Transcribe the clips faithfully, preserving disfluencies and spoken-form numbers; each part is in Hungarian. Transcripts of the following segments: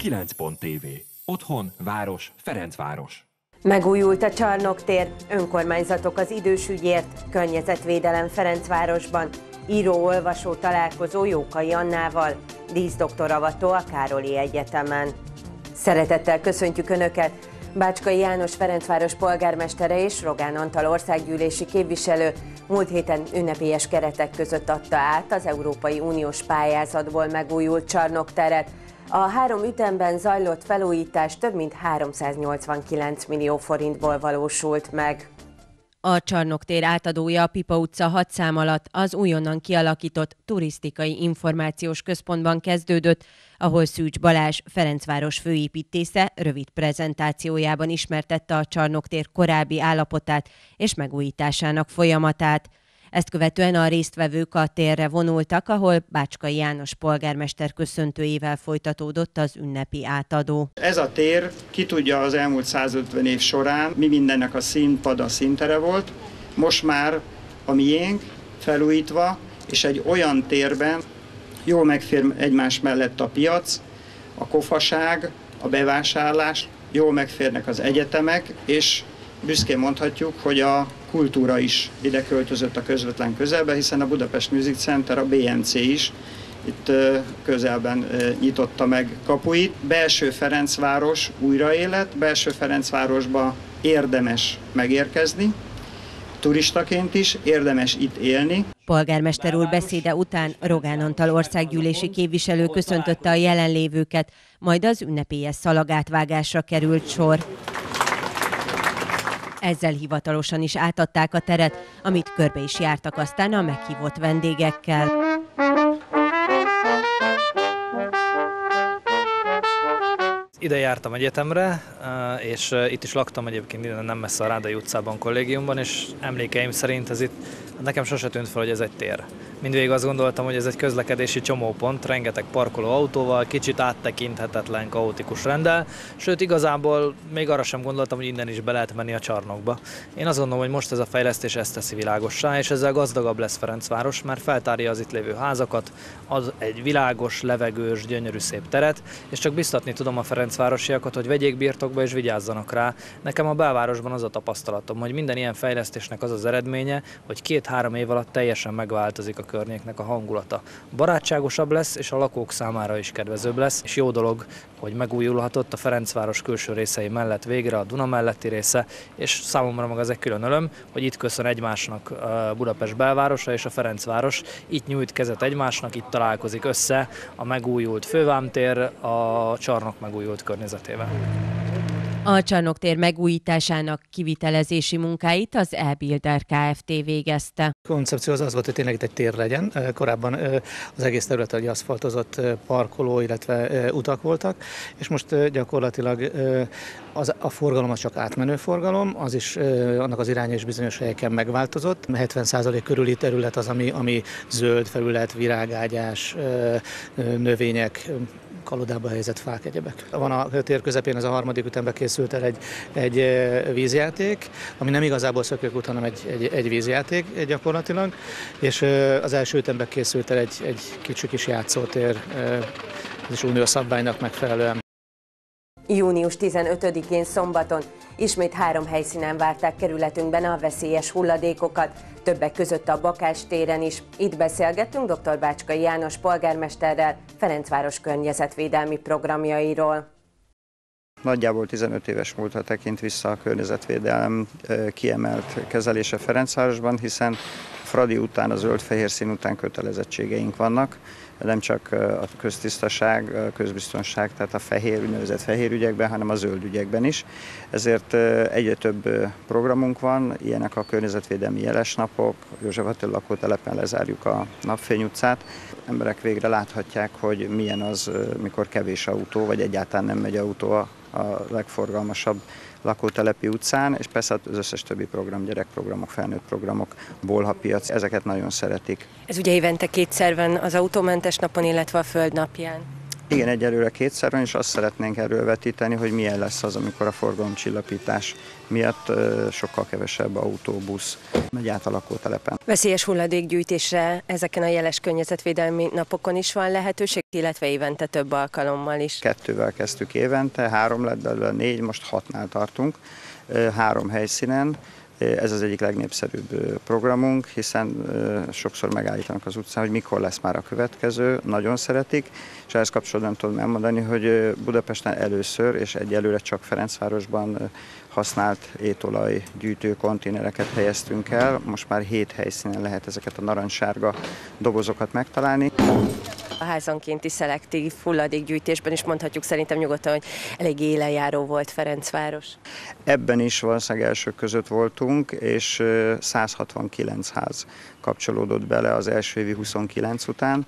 kilenc pont té vé. Otthon, város, Ferencváros. Megújult a Csarnoktér, önkormányzatok az idősügyért, környezetvédelem Ferencvárosban, író-olvasó találkozó Jókai Annával, díszdoktoravató a Károlyi Egyetemen. Szeretettel köszöntjük Önöket! Bácskai János Ferencváros polgármestere és Rogán Antal országgyűlési képviselő múlt héten ünnepélyes keretek között adta át az Európai Uniós pályázatból megújult Csarnokteret. A három ütemben zajlott felújítás több mint háromszáznyolcvankilenc millió forintból valósult meg. A Csarnoktér átadója a Pipa utca hat szám alatt az újonnan kialakított turisztikai információs központban kezdődött, ahol Szűcs Balázs, Ferencváros főépítésze rövid prezentációjában ismertette a Csarnoktér korábbi állapotát és megújításának folyamatát. Ezt követően a résztvevők a térre vonultak, ahol Bácskai János polgármester köszöntőjével folytatódott az ünnepi átadó. Ez a tér, ki tudja, az elmúlt százötven év során mi mindennek a színpad, a színtere volt, most már a miénk felújítva, és egy olyan térben jól megfér egymás mellett a piac, a kofaság, a bevásárlás, jól megférnek az egyetemek, és büszkén mondhatjuk, hogy a kultúra is ide költözött a közvetlen közelbe, hiszen a Budapest Music Center, a bé em cé is itt közelben nyitotta meg kapuit. Belső Ferencváros újraélet, belső Ferencvárosba érdemes megérkezni, turistaként is érdemes itt élni. Polgármester úr beszéde után Rogán Antal országgyűlési képviselő köszöntötte a jelenlévőket, majd az ünnepélyes szalagátvágásra került sor. Ezzel hivatalosan is átadták a teret, amit körbe is jártak aztán a meghívott vendégekkel. Ide jártam egyetemre, és itt is laktam egyébként nem messze a Rádai utcában, kollégiumban, és emlékeim szerint ez itt nekem sose tűnt fel, hogy ez egy tér. Mindvégig azt gondoltam, hogy ez egy közlekedési csomópont, rengeteg parkoló autóval, kicsit áttekinthetetlen, kaotikus renddel, sőt igazából még arra sem gondoltam, hogy innen is be lehet menni a csarnokba. Én azt gondolom, hogy most ez a fejlesztés ezt teszi világossá, és ezzel gazdagabb lesz Ferencváros, mert feltárja az itt lévő házakat, az egy világos, levegős, gyönyörű szép teret, és csak biztatni tudom a ferencvárosiakat, hogy vegyék birtokba és vigyázzanak rá. Nekem a belvárosban az a tapasztalatom, hogy minden ilyen fejlesztésnek az az eredménye, hogy két-három év alatt teljesen megváltozik a környéknek a hangulata. Barátságosabb lesz, és a lakók számára is kedvezőbb lesz, és jó dolog, hogy megújulhatott a Ferencváros külső részei mellett végre a Duna melletti része, és számomra meg az egy külön öröm, hogy itt köszön egymásnak a Budapest belvárosa és a Ferencváros, itt nyújt kezet egymásnak, itt találkozik össze a megújult fővámtér a Csarnok megújult környezetével. A Csarnoktér megújításának kivitelezési munkáit az E-Builder Kft. Végezte. A koncepció az az volt, hogy tényleg itt egy tér legyen. Korábban az egész terület egy aszfaltozott parkoló, illetve utak voltak, és most gyakorlatilag az, a forgalom az csak átmenő forgalom, az is, annak az iránya is bizonyos helyeken megváltozott. hetven százalék körüli terület az, ami, ami zöld felület, virágágyás, növények, kalodába helyezett fák, egyebek. Van a tér közepén, ez a harmadik ütemben készült el egy, egy vízjáték, ami nem igazából szökőkút, hanem egy, egy, egy vízjáték gyakorlatilag, és az első ütemben készült el egy, egy kicsi kis játszótér, ez is uniós szabványnak megfelelően. június tizenötödikén szombaton ismét három helyszínen várták kerületünkben a veszélyes hulladékokat, többek között a Bakás téren is. Itt beszélgettünk dr. Bácskai János polgármesterrel Ferencváros környezetvédelmi programjairól. Nagyjából tizenöt éves múltra tekint vissza a környezetvédelem kiemelt kezelése Ferencvárosban, hiszen Fradi után, a zöld-fehér szín után kötelezettségeink vannak, nem csak a köztisztaság, a közbiztonság, tehát a fehér, úgynevezett fehér ügyekben, hanem a zöld ügyekben is. Ezért egyre több programunk van, ilyenek a környezetvédelmi jelesnapok, József Attila lakótelepen lezárjuk a Napfény utcát. Emberek végre láthatják, hogy milyen az, mikor kevés autó, vagy egyáltalán nem megy autó a legforgalmasabb lakótelepi utcán, és persze az összes többi program, gyerekprogramok, felnőtt programok, bolhapiac, ezeket nagyon szeretik. Ez ugye évente kétszer van, az autómentes napon, illetve a földnapján. Igen, egyelőre kétszer van, és azt szeretnénk erről vetíteni, hogy milyen lesz az, amikor a forgalomcsillapítás miatt sokkal kevesebb autóbusz megy át a lakótelepen. Veszélyes hulladékgyűjtésre ezeken a jeles környezetvédelmi napokon is van lehetőség, illetve évente több alkalommal is. Kettővel kezdtük évente, három lett belőle, négy, most hatnál tartunk, három helyszínen. Ez az egyik legnépszerűbb programunk, hiszen sokszor megállítanak az utcán, hogy mikor lesz már a következő, nagyon szeretik, és ehhez kapcsolatban tudom elmondani, hogy Budapesten először és egyelőre csak Ferencvárosban használt étolaj gyűjtő konténereket helyeztünk el. Most már hét helyszínen lehet ezeket a narancssárga dobozokat megtalálni. A házankénti szelektív hulladékgyűjtésben is mondhatjuk szerintem nyugodtan, hogy elég élenjáró volt Ferencváros. Ebben is valószínűleg elsők között voltunk, és száz hatvankilenc ház kapcsolódott bele az első évi huszonkilenc után.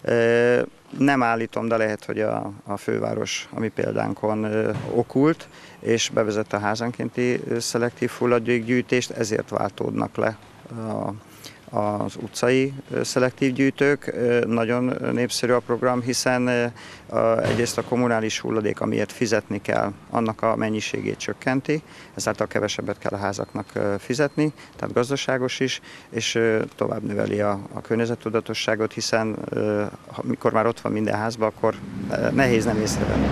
Nem állítom, de lehet, hogy a, a főváros a mi példánkon okult, és bevezette a házankénti szelektív hulladékgyűjtést, ezért váltódnak le a az utcai szelektív gyűjtők. Nagyon népszerű a program, hiszen egyrészt a kommunális hulladék, amiért fizetni kell, annak a mennyiségét csökkenti, ezáltal kevesebbet kell a házaknak fizetni, tehát gazdaságos is, és tovább növeli a, a környezettudatosságot, hiszen mikor már ott van minden házban, akkor nehéz nem észrevenni.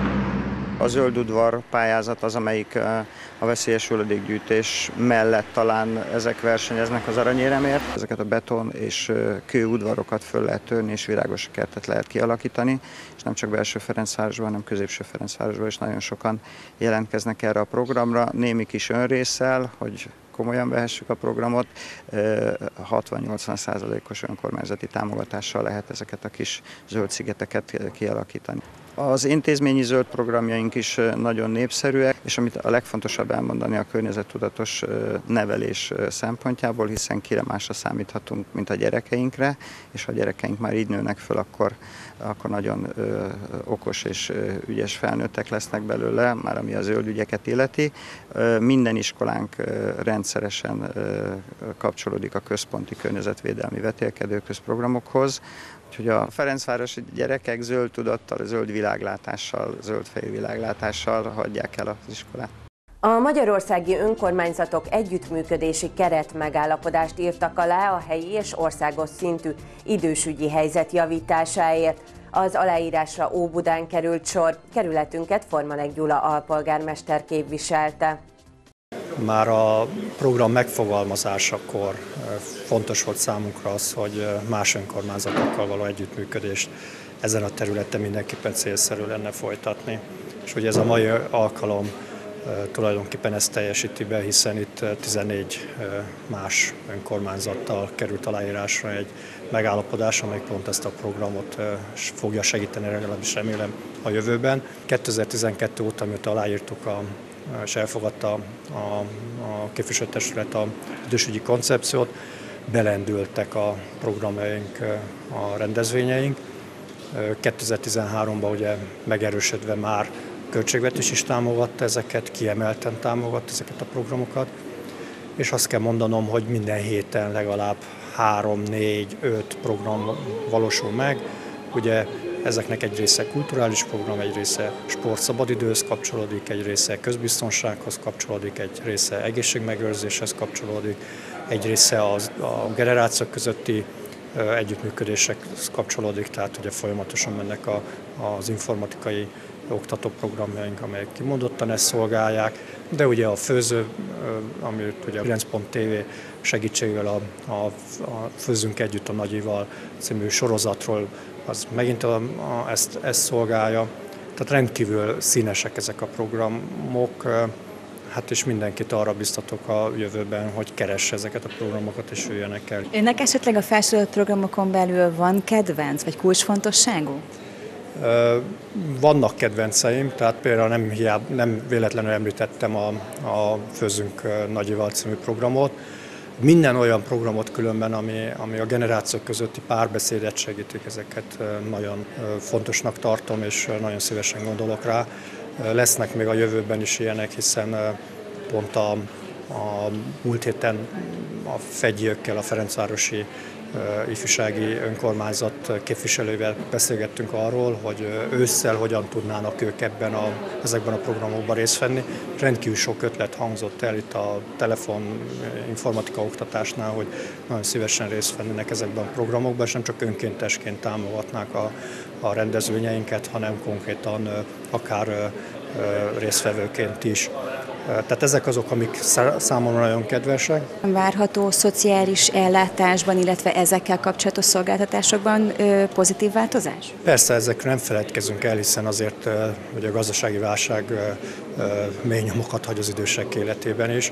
A zöld udvar pályázat az, amelyik a veszélyes hulladékgyűjtés mellett talán ezek versenyeznek az aranyéremért. Ezeket a beton és kőudvarokat föl lehet törni, és virágos kertet lehet kialakítani, és nem csak belső Ferencvárosban, hanem középső Ferencvárosban is nagyon sokan jelentkeznek erre a programra, némi kis önrésszel, hogy komolyan vehessük a programot, hatvan-nyolcvan százalékos önkormányzati támogatással lehet ezeket a kis zöld szigeteket kialakítani. Az intézményi zöld programjaink is nagyon népszerűek, és amit a legfontosabb elmondani a környezettudatos nevelés szempontjából, hiszen kire másra számíthatunk, mint a gyerekeinkre, és ha a gyerekeink már így nőnek föl, akkor, akkor nagyon ö, okos és ö, ügyes felnőttek lesznek belőle, már ami a zöld ügyeket illeti. Ö, minden iskolánk ö, rendszeresen ö, kapcsolódik a központi környezetvédelmi vetélkedőközprogramokhoz, úgyhogy a ferencvárosi gyerekek zöld tudattal, zöld világlátással, zöld fejű világlátással hagyják el az iskolát. A magyarországi önkormányzatok együttműködési keret megállapodást írtak alá a helyi és országos szintű idősügyi helyzet javításáért. Az aláírásra Óbudán került sor, kerületünket Formanek Gyula alpolgármester képviselte. Már a program megfogalmazásakor fontos volt számunkra az, hogy más önkormányzatokkal való együttműködést ezen a területen mindenképpen célszerű lenne folytatni. És ugye ez a mai alkalom tulajdonképpen ezt teljesíti be, hiszen itt tizennégy más önkormányzattal került aláírásra egy megállapodás, amely pont ezt a programot fogja segíteni, legalábbis remélem a jövőben. kétezer-tizenkettő óta, mióta aláírtuk a és elfogadta a, a képviselőtestület az idősügyi koncepciót, belendültek a programjaink, a rendezvényeink. kétezer-tizenháromban ugye megerősödve már költségvetés is támogatta ezeket, kiemelten támogatta ezeket a programokat, és azt kell mondanom, hogy minden héten legalább három, négy, öt program valósul meg. Ugye ezeknek egy része kulturális program, egy része sportszabadidőhöz kapcsolódik, egy része közbiztonsághoz kapcsolódik, egy része egészségmegőrzéshez kapcsolódik, egy része az, a generációk közötti együttműködésekhez kapcsolódik, tehát ugye folyamatosan mennek a, az informatikai oktatóprogramjaink, amelyek kimondottan ezt szolgálják, de ugye a főző, amit ugye a kilenc pont té vé segítségével a, a, a Főzzünk Együtt a Nagyival című sorozatról, az megint a, a, ezt, ezt szolgálja. Tehát rendkívül színesek ezek a programok, hát és mindenkit arra biztatok a jövőben, hogy keresse ezeket a programokat és jöjjenek el. Önnek esetleg a felsorolt programokon belül van kedvenc vagy kulcsfontosságú? Vannak kedvenceim, tehát például nem, hiába, nem véletlenül említettem a, a Főzzünk Nagyival című programot. Minden olyan programot különben, ami, ami a generációk közötti párbeszédet segítik, ezeket nagyon fontosnak tartom, és nagyon szívesen gondolok rá. Lesznek még a jövőben is ilyenek, hiszen pont a, A múlt héten a fegyiökkel, a Ferencvárosi ifjúsági önkormányzat képviselővel beszélgettünk arról, hogy ősszel hogyan tudnának ők ebben a, ezekben a programokban részt venni. Rendkívül sok ötlet hangzott el itt a telefon informatika oktatásnál, hogy nagyon szívesen részt vennének ezekben a programokban, és nem csak önkéntesként támogatnák a, a rendezvényeinket, hanem konkrétan akár résztvevőként is. Tehát ezek azok, amik számomra nagyon kedvesek. Várható szociális ellátásban, illetve ezekkel kapcsolatos szolgáltatásokban pozitív változás? Persze ezekről nem feledkezünk el, hiszen azért, hogy a gazdasági válság mély nyomokat hagy az idősek életében is.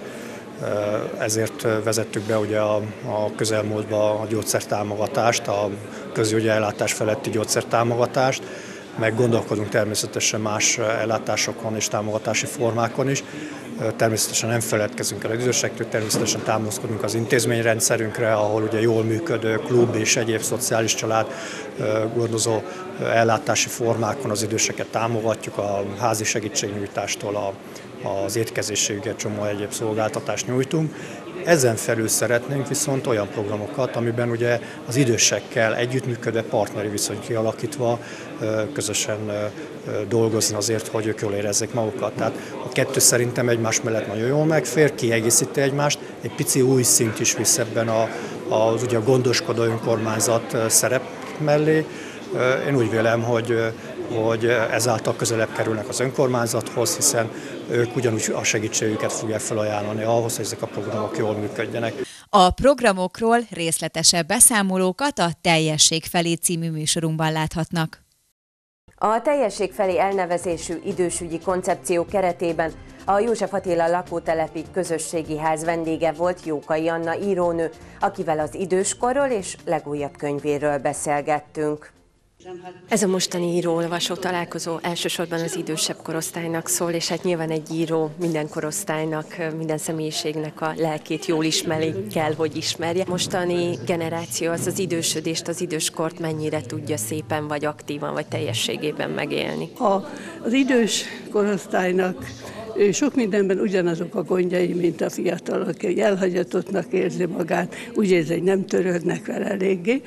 Ezért vezettük be ugye a, a közelmúltban a gyógyszertámogatást, a közügyi ellátás feletti gyógyszertámogatást, meg gondolkodunk természetesen más ellátásokon és támogatási formákon is. Természetesen nem feledkezünk el az idősektől, természetesen támaszkodunk az intézményrendszerünkre, ahol ugye jól működő klub és egyéb szociális család gondozó ellátási formákon az időseket támogatjuk, a házi segítségnyújtástól a, az étkezésig egy csomó egyéb szolgáltatást nyújtunk. Ezen felül szeretnénk viszont olyan programokat, amiben ugye az idősekkel együttműködve, partneri viszonyt kialakítva közösen dolgozni azért, hogy ők jól érezzék magukat. Tehát a kettő szerintem egymás mellett nagyon jól megfér, kiegészíti egymást, egy pici új szint is visz ebben a, az ugye a gondoskodó önkormányzat szerep mellé. Én úgy vélem, hogy, hogy ezáltal közelebb kerülnek az önkormányzathoz, hiszen ők ugyanúgy a segítségüket fogják felajánlani ahhoz, hogy ezek a programok jól működjenek. A programokról részletesebb beszámolókat a Teljesség felé című műsorunkban láthatnak. A Teljesség felé elnevezésű idősügyi koncepció keretében a József Attila lakótelepi közösségi ház vendége volt Jókai Anna írónő, akivel az időskorról és legújabb könyvéről beszélgettünk. Ez a mostani író-olvasó találkozó elsősorban az idősebb korosztálynak szól, és hát nyilván egy író minden korosztálynak, minden személyiségnek a lelkét jól ismeri, kell, hogy ismerje. Mostani generáció az az idősödést, az időskort mennyire tudja szépen, vagy aktívan, vagy teljességében megélni. A, az idős korosztálynak sok mindenben ugyanazok a gondjai, mint a fiatalok, hogy elhagyatottnak érzi magát, úgy érzi, hogy nem törődnek vele eléggé,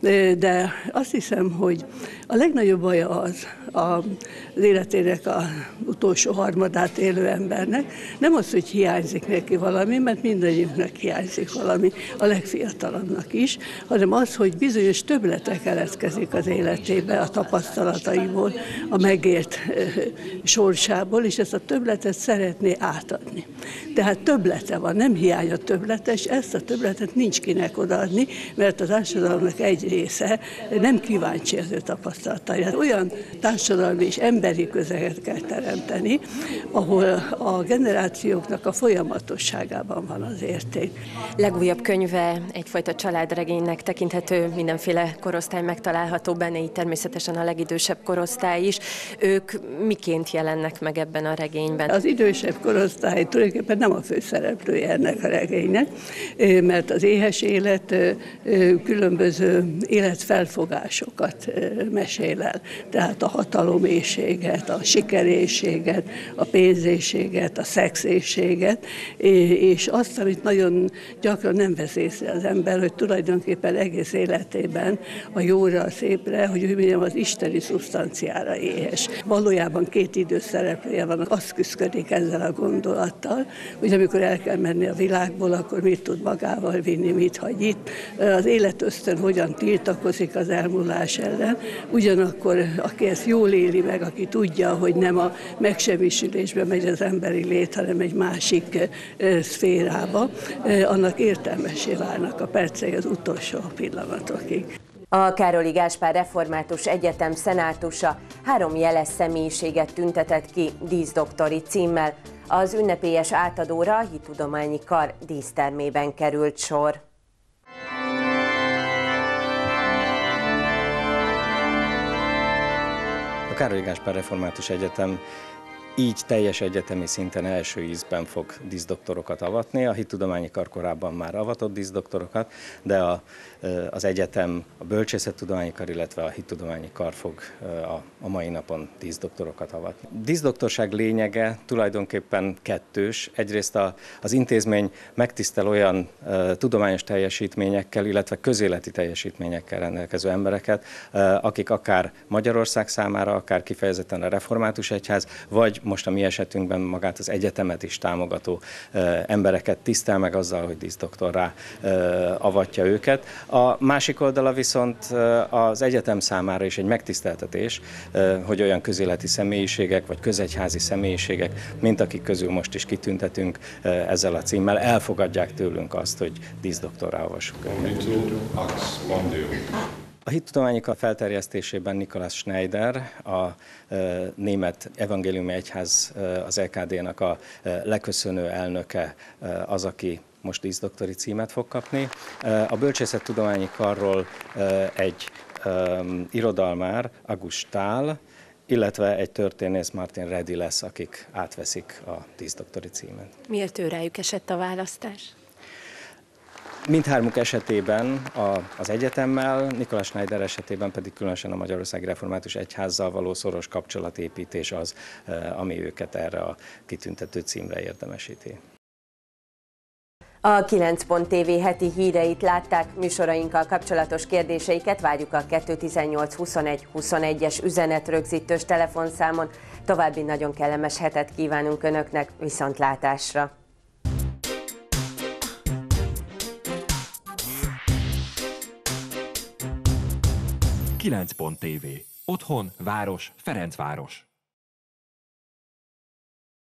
de azt hiszem, hogy a legnagyobb baja az az életének az utolsó harmadát élő embernek, nem az, hogy hiányzik neki valami, mert mindannyiunknak hiányzik valami, a legfiatalabbnak is, hanem az, hogy bizonyos többlete keletkezik az életébe, a tapasztalataiból, a megélt sorsából, és ezt a többletet szeretné átadni. Tehát többlete van, nem hiány a többlete, és ezt a többletet nincs kinek odaadni, mert az társadalomnak egy része nem kíváncsi az ő tapasztalataira. Olyan társadalmi és emberi közeget kell teremteni, ahol a generációknak a folyamatosságában van az érték. Legújabb könyve egyfajta családregénynek tekinthető, mindenféle korosztály megtalálható benne, így természetesen a legidősebb korosztály is. Ők miként jelennek meg ebben a regényben? Az idősebb korosztály tulajdonképpen nem a főszereplője ennek a regénynek, mert az éhes élet különböző életfelfogásokat mesél el. Tehát a hataloméhséget, a sikeréhséget, a pénzéhséget, a szexéhséget, és azt, amit nagyon gyakran nem vesz észre az ember, hogy tulajdonképpen egész életében a jóra, a szépre, hogy úgy mondjam, az isteni szubstanciára éhes. Valójában két idős szereplője van, azt küszködik ezzel a gondolattal, hogy amikor el kell menni a világból, akkor mit tud magával vinni, mit hagy itt. Az életösztön hogyan tiltakozik az elmúlás ellen, ugyanakkor aki ezt jól éli meg, aki tudja, hogy nem a megsemmisülésbe megy az emberi lét, hanem egy másik szférába, annak értelmessé válnak a percei az utolsó pillanatokig. A Károli Gáspár Református Egyetem szenátusa három jeles személyiséget tüntetett ki díszdoktori címmel. Az ünnepélyes átadóra a Hittudományi Kar dísztermében került sor. A Károli Gáspár Református Egyetem így teljes egyetemi szinten első ízben fog díszdoktorokkat avatni. A Hittudományi Kar korábban már avatott díszdoktorokkat, de a, az egyetem, a Bölcsészettudományi Kar, illetve a Hittudományi Kar fog a, a mai napon díszdoktorokkat avatni. Díszdoktorság lényege tulajdonképpen kettős. Egyrészt a, az intézmény megtisztel olyan uh, tudományos teljesítményekkel, illetve közéleti teljesítményekkel rendelkező embereket, uh, akik akár Magyarország számára, akár kifejezetten a református egyház, vagy most a mi esetünkben magát az egyetemet is támogató uh, embereket tisztel meg azzal, hogy díszdoktorrá uh, avatja őket. A másik oldala viszont uh, az egyetem számára is egy megtiszteltetés, uh, hogy olyan közéleti személyiségek, vagy közegyházi személyiségek, mint akik közül most is kitüntetünk uh, ezzel a címmel, elfogadják tőlünk azt, hogy díszdoktorrá avassuk őket. A Hittudományi Kar felterjesztésében Nikolaus Schneider, a e, német evangéliumi egyház, e, az E K D-nak a e, leköszönő elnöke e, az, aki most díszdoktori címet fog kapni. E, a Bölcsészettudományi Karról e, egy e, irodalmár, August Stahl, illetve egy történész, Martin Reddy lesz, akik átveszik a díszdoktori címet. Miért ő rájuk esett a választás? Mindhármuk esetében a, az egyetemmel, Nikolaus Schneider esetében pedig különösen a Magyarországi Református Egyházzal való szoros kapcsolatépítés az, ami őket erre a kitüntető címre érdemesíti. A kilenc pont té vé heti híreit látták, műsorainkkal kapcsolatos kérdéseiket várjuk a kettő tizennyolc huszonegy huszonegyes üzenetrögzítős telefonszámon. További nagyon kellemes hetet kívánunk Önöknek, viszontlátásra! kilenc pont té vé. Otthon, város, Ferencváros.